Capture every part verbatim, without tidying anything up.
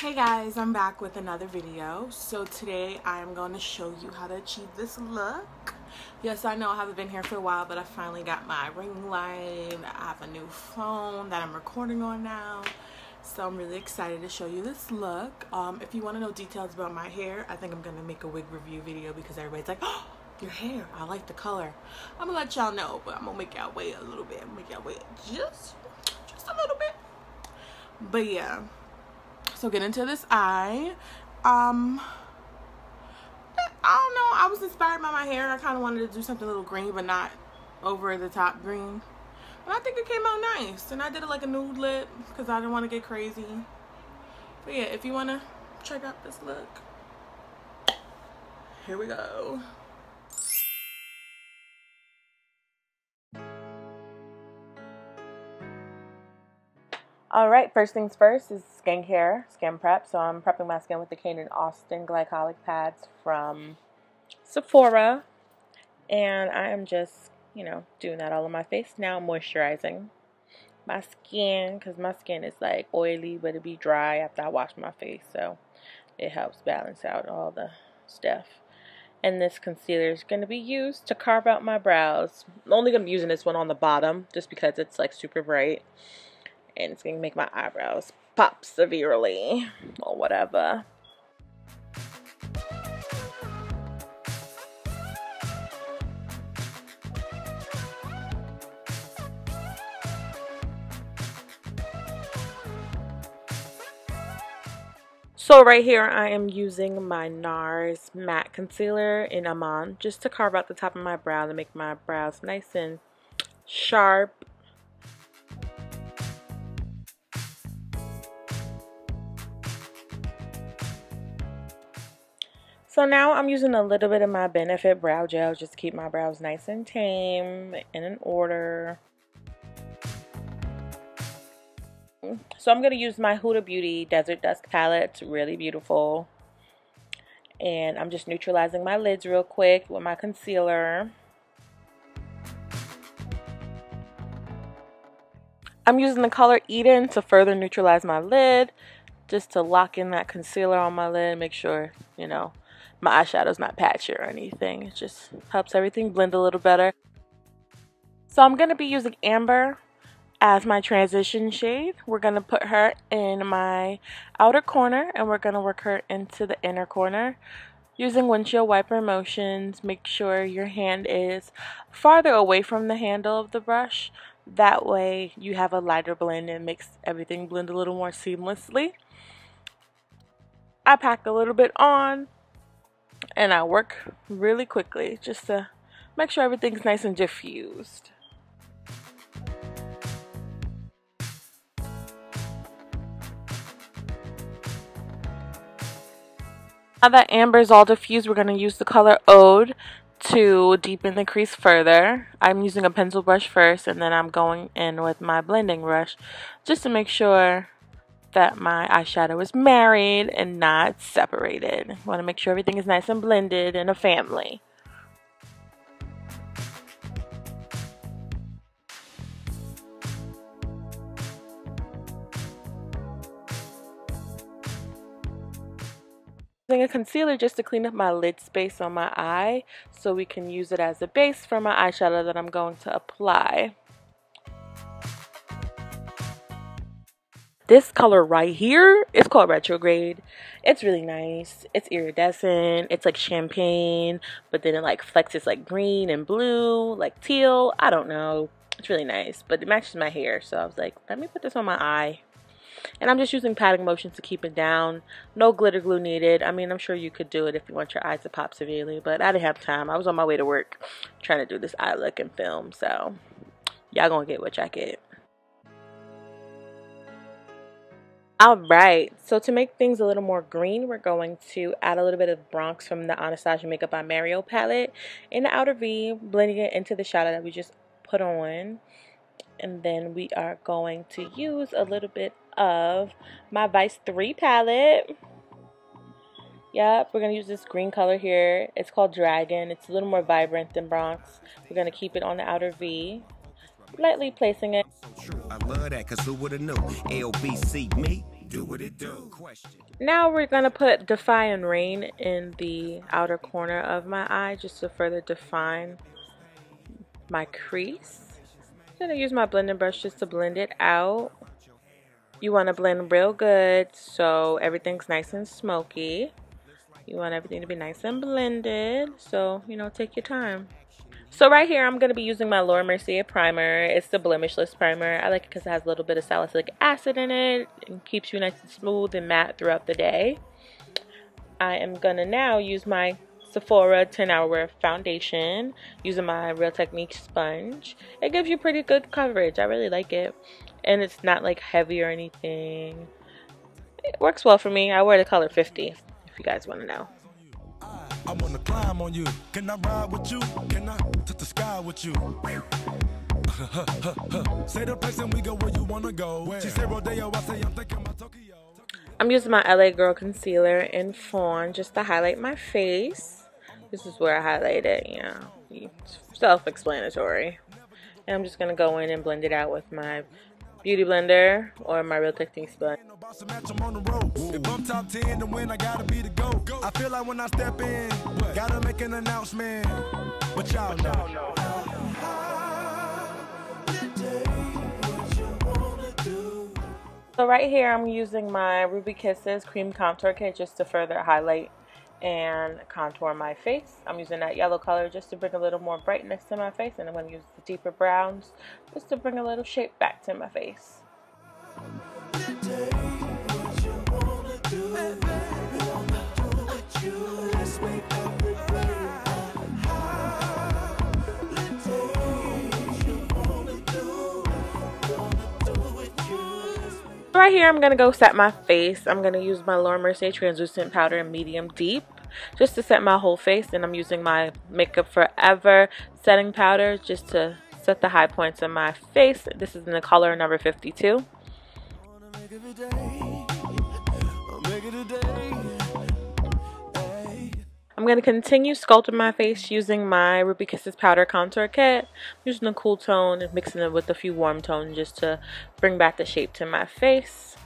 Hey guys, I'm back with another video. So today I am going to show you how to achieve this look. Yes, I know I haven't been here for a while, but I finally got my ring light. I have a new phone that I'm recording on now. So I'm really excited to show you this look. Um, if you want to know details about my hair, I think I'm going to make a wig review video because everybody's like, oh, your hair, I like the color. I'm going to let y'all know, but I'm going to make y'all wait a little bit. I'm going to make y'all wait just, just a little bit. But yeah. So get into this eye. Um, I don't know. I was inspired by my hair. I kind of wanted to do something a little green, but not over the top green. But I think it came out nice. And I did it like a nude lip because I didn't want to get crazy. But yeah, if you want to check out this look, here we go. All right, first things first is skincare, skin prep. So I'm prepping my skin with the Kane and Austin glycolic pads from Sephora. And I am just, you know, doing that all on my face. Now moisturizing my skin because my skin is like oily, but it be dry after I wash my face. So it helps balance out all the stuff. And this concealer is going to be used to carve out my brows. I'm only going to be using this one on the bottom just because it's like super bright. And it's going to make my eyebrows pop severely or whatever. So right here I am using my NARS matte concealer in Amon just to carve out the top of my brow to make my brows nice and sharp. So now I'm using a little bit of my Benefit brow gel just to keep my brows nice and tame and in order. So I'm going to use my Huda Beauty Desert Dusk palette. It's really beautiful. And I'm just neutralizing my lids real quick with my concealer. I'm using the color Eden to further neutralize my lid. Just to lock in that concealer on my lid. Make sure, you know, my eyeshadow's not patchy or anything. It just helps everything blend a little better. So I'm going to be using Amber as my transition shade. We're going to put her in my outer corner and we're going to work her into the inner corner. Using windshield wiper motions, make sure your hand is farther away from the handle of the brush. That way you have a lighter blend and makes everything blend a little more seamlessly. I pack a little bit on and I work really quickly just to make sure everything's nice and diffused. Now that amber's all diffused, we're going to use the color Ode to deepen the crease further. I'm using a pencil brush first and then I'm going in with my blending brush just to make sure that my eyeshadow is married and not separated. I want to make sure everything is nice and blended in a family. Using a concealer just to clean up my lid space on my eye so we can use it as a base for my eyeshadow that I'm going to apply. This color right here is called Retrograde. It's really nice. It's iridescent. It's like champagne, but then it like flexes like green and blue, like teal. I don't know. It's really nice, but it matches my hair. So I was like, let me put this on my eye. And I'm just using patting motions to keep it down. No glitter glue needed. I mean, I'm sure you could do it if you want your eyes to pop severely, but I didn't have time. I was on my way to work trying to do this eye look and film. So y'all gonna get what y'all get. Alright, so to make things a little more green, we're going to add a little bit of Bronx from the Anastasia Makeup by Mario palette in the outer V, blending it into the shadow that we just put on. And then we are going to use a little bit of my Vice three palette. Yep, we're going to use this green color here. It's called Dragon. It's a little more vibrant than Bronx. We're going to keep it on the outer V. lightly placing it. I love that, cause who would've knew? L B C me, Do what it do. Question. Now we're going to put Defying Rain in the outer corner of my eye just to further define my crease. I'm going to use my blending brush just to blend it out. You want to blend real good so everything's nice and smoky. You want everything to be nice and blended, so, you know, take your time. So right here, I'm going to be using my Laura Mercier primer. It's the blemishless primer. I like it because it has a little bit of salicylic acid in it and keeps you nice and smooth and matte throughout the day. I am going to now use my Sephora ten hour Wear foundation using my Real Techniques sponge. It gives you pretty good coverage. I really like it. And it's not like heavy or anything. It works well for me. I wear the color fifty if you guys want to know. I wanna climb on you. Can I ride with you? Can I touch the sky with you? Say the place and we go where you wanna go. Where? She said Rodeo, I say I'm thinking about Tokyo. I'm using my L A Girl concealer in Fawn just to highlight my face. This is where I highlight it, yeah. Self-explanatory. And I'm just gonna go in and blend it out with my Beauty Blender or my Real Techniques sponge. If I'm top ten, then when I gotta be the go. I feel like when I step in, gotta make an announcement. But y'all know. So right here, I'm using my Ruby Kisses Cream Contour Kit just to further highlight and contour my face. I'm using that yellow color just to bring a little more brightness to my face, and I'm going to use the deeper browns just to bring a little shape back to my face. Right here, I'm going to go set my face. I'm going to use my Laura Mercier translucent powder in medium deep just to set my whole face, and I'm using my Makeup Forever setting powder just to set the high points of my face. This is in the color number fifty-two. I'm going to continue sculpting my face using my Ruby Kisses Powder Contour Kit. I'm using a cool tone and mixing it with a few warm tones just to bring back the shape to my face.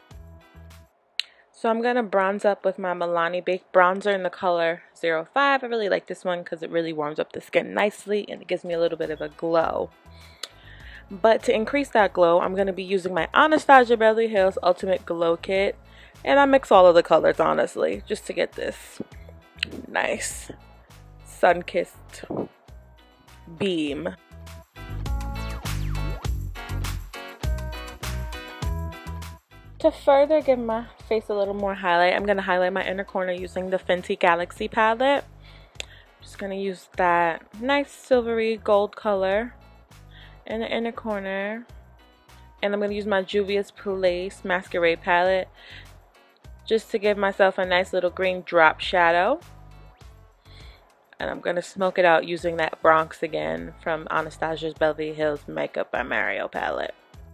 So I'm going to bronze up with my Milani Baked Bronzer in the color zero five. I really like this one because it really warms up the skin nicely and it gives me a little bit of a glow. But to increase that glow, I'm going to be using my Anastasia Beverly Hills Ultimate Glow Kit. And I mix all of the colors, honestly, just to get this nice sun-kissed beam. To further give my face a little more highlight, I'm going to highlight my inner corner using the Fenty Galaxy palette. I'm just going to use that nice silvery gold color in the inner corner. And I'm going to use my Juvia's Place Masquerade palette just to give myself a nice little green drop shadow. And I'm going to smoke it out using that Bronx again from Anastasia's Beverly Hills Makeup by Mario palette.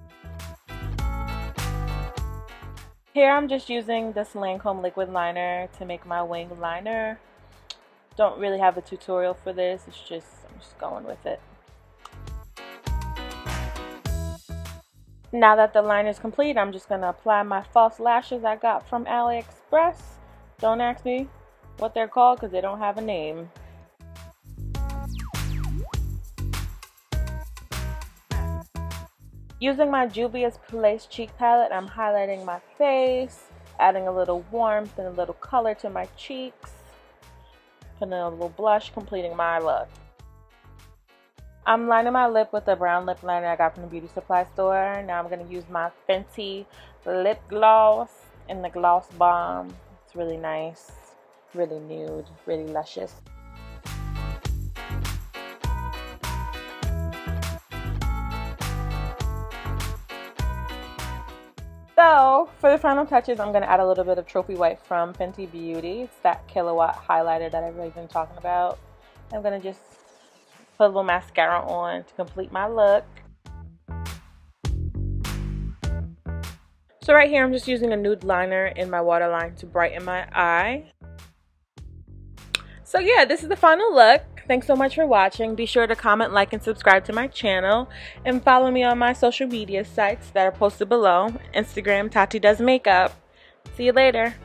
Here I'm just using this Lancome liquid liner to make my wing liner. Don't really have a tutorial for this, it's just, I'm just going with it. Now that the liner is complete, I'm just going to apply my false lashes I got from AliExpress. Don't ask me what they're called because they don't have a name. Using my Juvia's Place cheek palette, I'm highlighting my face, adding a little warmth and a little color to my cheeks, putting a little blush, completing my look. I'm lining my lip with a brown lip liner I got from the beauty supply store. Now I'm going to use my Fenty lip gloss in the Gloss Bomb. It's really nice, really nude, really luscious. So, for the final touches, I'm going to add a little bit of Trophy White from Fenty Beauty. It's that Killawatt highlighter that I've really been talking about. I'm going to just put a little mascara on to complete my look. So right here, I'm just using a nude liner in my waterline to brighten my eye. So yeah, this is the final look. Thanks so much for watching. Be sure to comment, like, and subscribe to my channel. And follow me on my social media sites that are posted below. Instagram, Tati Does Makeup. See you later.